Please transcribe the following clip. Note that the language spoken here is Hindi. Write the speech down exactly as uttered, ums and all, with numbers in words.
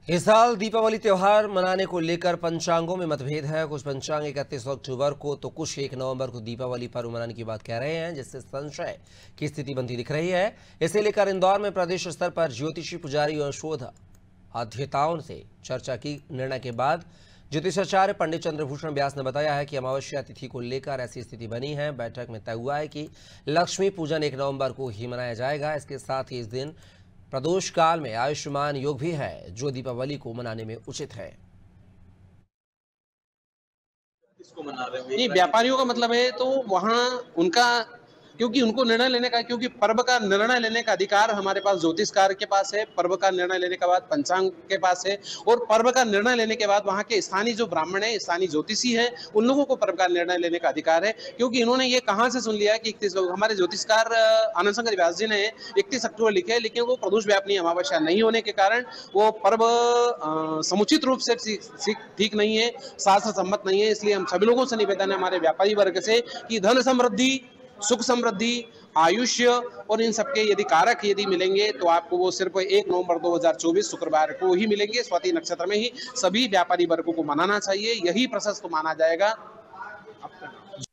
इस साल दीपावली त्योहार मनाने को लेकर पंचांगों में मतभेद है। कुछ पंचांग इकतीस अक्टूबर को तो कुछ एक नवंबर को दीपावली पर्व मनाने की बात कह रहे हैं, जिससे संशय की स्थिति बनती दिख रही है। इसे लेकर इंदौर में प्रदेश स्तर पर ज्योतिषी पुजारी और शोध अध्येताओं से चर्चा की। निर्णय के बाद ज्योतिषाचार्य पंडित चंद्रभूषण व्यास ने बताया है कि अमावस्या तिथि को लेकर ऐसी स्थिति बनी है। बैठक में तय हुआ है कि लक्ष्मी पूजन एक नवंबर को ही मनाया जाएगा। इसके साथ ही इस दिन प्रदोष काल में आयुष्मान योग भी है, जो दीपावली को मनाने में उचित है। इसको मना रहे हो? नहीं, व्यापारियों का मतलब है तो वहाँ उनका, क्योंकि उनको निर्णय लेने का, क्योंकि पर्व का निर्णय लेने का अधिकार हमारे पास ज्योतिषकार के पास है, पर्व का निर्णय लेने के बाद पंचांग के पास है, और पर्व का निर्णय लेने के बाद वहाँ के स्थानीय जो ब्राह्मण है, स्थानीय ज्योतिषी है, उन लोगों को पर्व का निर्णय लेने का अधिकार है। क्योंकि इन्होंने ये कहाँ से सुन लिया है कि इकतीस हमारे ज्योतिषकार आनंद शंकर व्यास जी ने इकतीस अक्टूबर लिखे है, लेकिन वो प्रदोष व्यापनी अमावस्या नहीं होने के कारण वो पर्व समुचित रूप से ठीक नहीं है, शास्त्र सम्मत नहीं है। इसलिए हम सभी लोगों से निवेदन है हमारे व्यापारी वर्ग से कि धन समृद्धि, सुख समृद्धि, आयुष्य और इन सबके यदि कारक यदि मिलेंगे तो आपको वो सिर्फ एक नवंबर दो हज़ार चौबीस शुक्रवार को ही मिलेंगे। स्वाति नक्षत्र में ही सभी व्यापारी वर्गों को मनाना चाहिए, यही प्रशस्त माना जाएगा।